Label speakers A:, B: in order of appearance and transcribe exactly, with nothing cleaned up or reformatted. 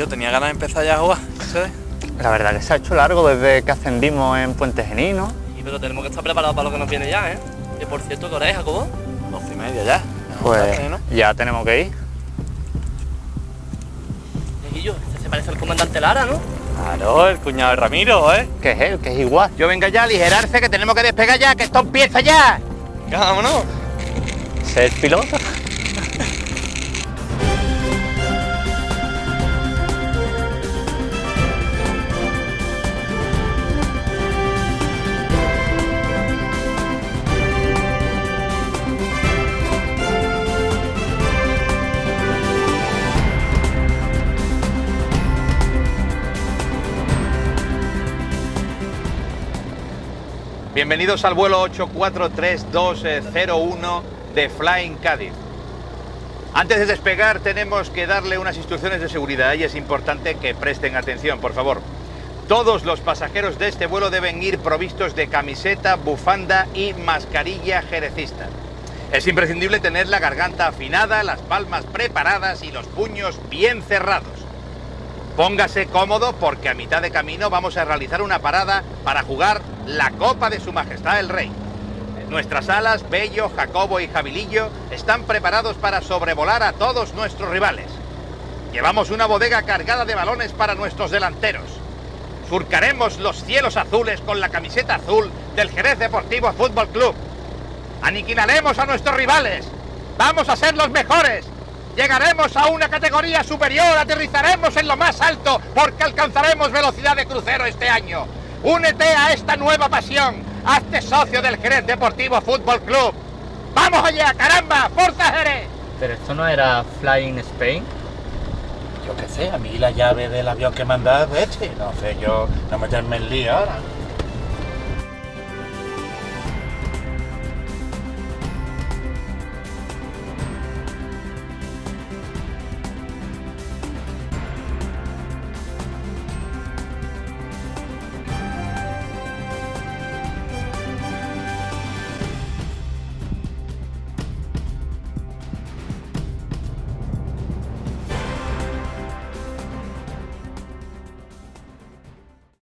A: Tío, tenía ganas de empezar ya a jugar, ¿sabes?
B: La verdad que se ha hecho largo desde que ascendimos en Puente Genil, ¿no?
C: Sí, pero tenemos que estar preparados para lo que nos viene ya, ¿eh? Que por cierto, ¿qué hora es, Jacobo?
A: Doce y media ya.
B: Pues
A: ¿no?
B: ya tenemos que ir.
C: Guillo, este se parece al comandante Lara, ¿no?
A: Claro, el cuñado de Ramiro, ¿eh?
B: Que es él, que es igual.
D: Yo venga ya, aligerarse, que tenemos que despegar ya, que esto empieza ya.
A: Vámonos.
B: Ser piloto.
D: Bienvenidos al vuelo ocho cuatro tres dos cero uno de Flying Cádiz. Antes de despegar tenemos que darle unas instrucciones de seguridad y es importante que presten atención, por favor. Todos los pasajeros de este vuelo deben ir provistos de camiseta, bufanda y mascarilla jerecista. Es imprescindible tener la garganta afinada, las palmas preparadas y los puños bien cerrados. Póngase cómodo porque a mitad de camino vamos a realizar una parada para jugar la Copa de Su Majestad el Rey. Nuestras alas, Bello, Jacobo y Jabilillo, están preparados para sobrevolar a todos nuestros rivales. Llevamos una bodega cargada de balones para nuestros delanteros. Surcaremos los cielos azules con la camiseta azul del Jerez Deportivo Fútbol Club. Aniquilaremos a nuestros rivales. Vamos a ser los mejores. Llegaremos a una categoría superior, aterrizaremos en lo más alto porque alcanzaremos velocidad de crucero este año. Únete a esta nueva pasión, hazte socio del Jerez Deportivo Fútbol Club. ¡Vamos allá, caramba! ¡Forza Jerez!
B: Pero esto no era Flying Spain.
E: Yo qué sé, a mí la llave del avión que me han dado es este. No sé, yo no meterme en lío ahora.